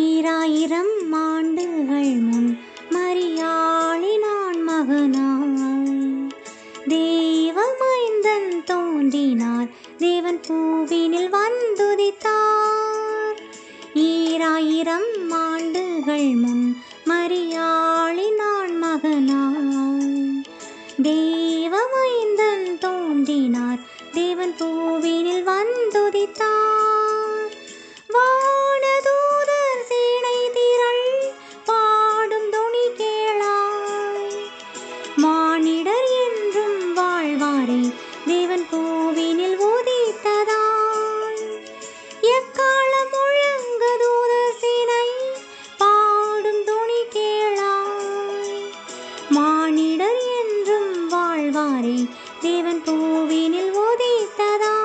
ஈராயிரம் ஆண்டுகள் முன் மரியாளினான் மகனாய் தேவமைந்தன் தோன்றினார். தேவன் பூவினில் வந்துதித்தார். ஈராயிரம் ஆண்டுகள் முன் மரியாளினான் மகனாய் தேவமைந்தன் தோன்றினார். தேவன் பூவினில் வந்துதித்தார். வானதூதர் சேனை திரள் பாடும் தொனி கேளாய். மானிடர் என்றும் வாழ்வாரே தேவன் பூவினில் உதித்ததாய். எக்காலம் முழங்க தூதர் சேனை பாடும் தொனி கேளாய். மானிடர் என்றும் வாழ்வாரே தேவன் பூவினில் உதித்ததாய்.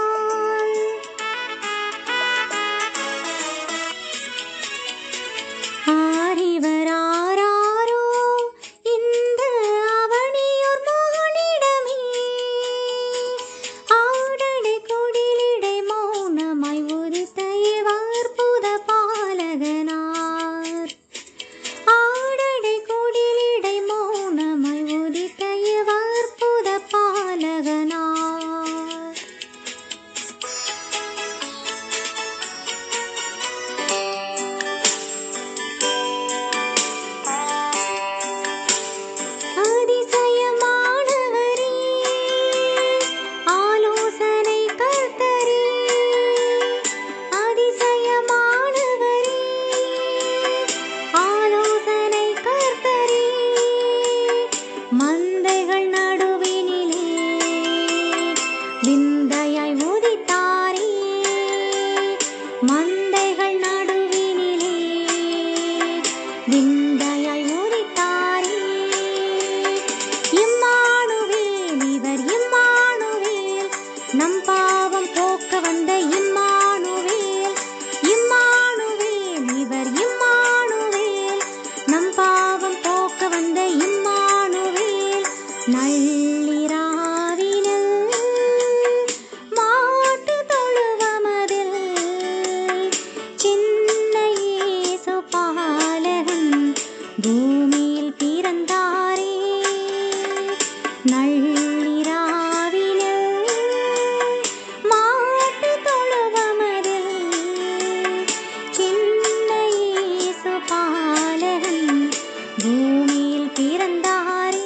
ஆரிவராரோ இந்த அவனியோர் மகனிடமே ஆடடை குடிலிடை மௌனமாய் உதித்த இவற்புத பாலகனார். ஆடடை குடிலிடை மௌனமாய் உதித்த இவற்புத பாலகனார். அதிசயமானவரே ஆலோசனை கர்த்தரே. அதிசயமானவரே ஆலோசனை கர்த்தரே. மந்தைகள் நடுவினிலே விந்தையாய் உதித்தாரே. மந்தைகள் நடுவினிலே விந்தையாய் உதித்தாரே. இம்மானுவேல் இவர் இம்மானுவேல் நம் பாவம் போக்க வந்த இம்மானுவேல். இம்மானுவேல் இவர் இம்மானுவேல் நம் பாவம் போக்க வந்த இம்மானுவேல். நள்ளிராவினில் மாட்டு தொழுவமதில் சின்ன இயேசு பாலகன் பூமியில் பிறந்தாரே. நள்ளிராவினில் மாட்டு தொழுவமதில் சின்ன இயேசு பாலகன் பூமியில் பிறந்தாரே.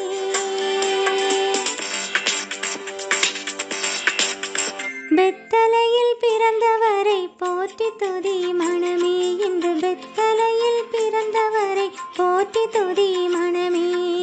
பெத்தலையில் பிறந்தவரை போற்றி துதி மனமே. இன்று பெத்தலையில் பிறந்தவரை போற்றி துதி மனமே.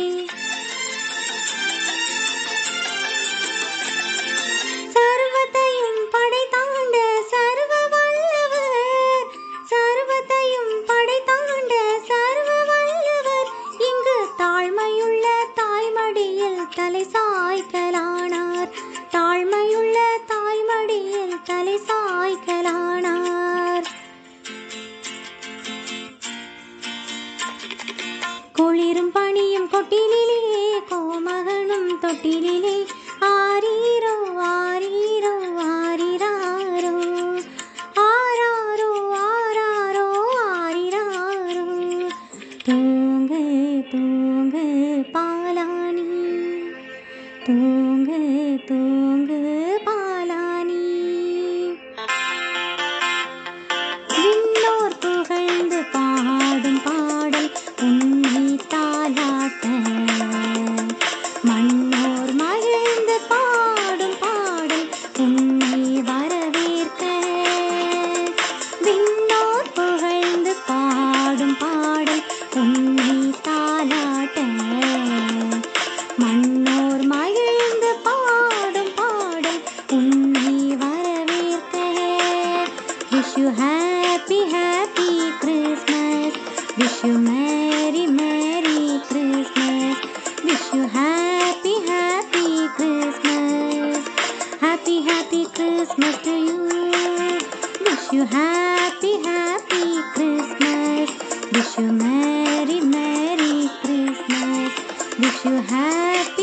சர்வத்தையும் படைத்தாண்ட சர்வ வல்லவர். சர்வத்தையும் படைத்தாண்ட சர்வ வல்லவர் இங்கு தாழ்மையுள்ள தாய்மடியில் தலை சாய்க்கலானார். தாழ்மையுள்ள தாய்மடியில் தலை சாய்க்கலானார். குளிரும் பனியும் கொட்டினிலே கோமகனும் தொட்டினிலே ஆரீரோ ஆரீரோ ஆரிராரோ ஆராரோ ஆராரோ ஆரிராரோ. தூங்கு தூங்கு பாலானி தூங்கு தூங்கு பாலானி. விண்ணோர் புகழ்ந்து பாடும் பாடல் உன்னை தாலாட்ட. மண்ணோர் மகிழ்ந்து பாடும் பாடல் உன்னை வரவேற்க. விண்ணோர் புகழ்ந்து பாடும் பாடல் உன்னை தாலாட்ட. மண்ணோர் மகிழ்ந்து பாடும் பாடல் உன்னை வரவேற்க. Wish you happy happy Christmas. Wish you merry merry Christmas. Wish you happy happy Christmas. Happy happy Christmas to you. Wish you happy happy Christmas. Wish you merry merry Christmas. Wish you happy